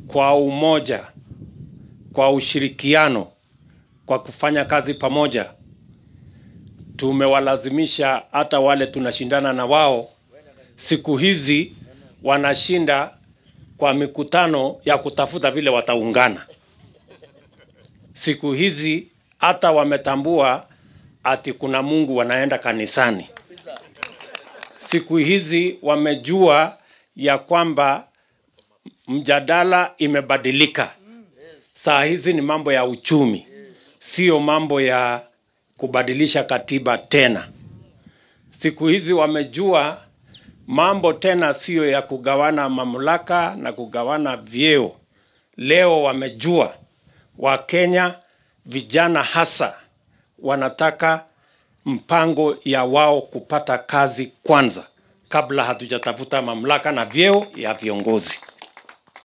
kwa umoja, kwa ushirikiano, kwa kufanya kazi pamoja, tumewalazimisha hata wale tunashindana na wao siku hizi wanashinda kwa mikutano ya kutafuta vile wataungana. Siku hizi hata wametambua ati kuna Mungu, wanaenda kanisani. Siku hizi wamejua ya kwamba mjadala imebadilika. Saa hizi ni mambo ya uchumi, sio mambo ya kubadilisha katiba tena. Siku hizi wamejua mambo tena sio ya kugawana mamlaka na kugawana vyeo. Leo wamejua Wakenya vijana hasa wanataka mpango ya wao kupata kazi kwanza kabla hatujatafuta mamlaka na vyeo ya viongozi.